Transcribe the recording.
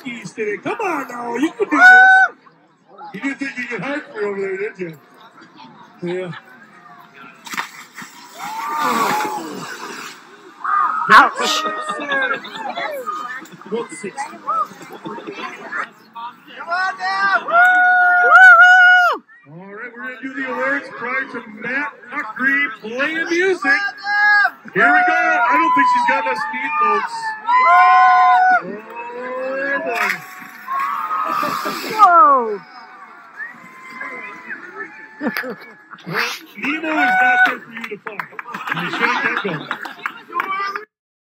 skis today. Come on now, you can do this. You didn't think you could hide for over there, did you? Yeah. Ouch! About 60. Come on now! Woohoo! All right, we're going to do the awards prior to Matt Huckgree playing music. Here we go. I don't think she's got enough speed, folks. Oh, boy. Whoa! Well, Nemo is not there for you to find. You should get going.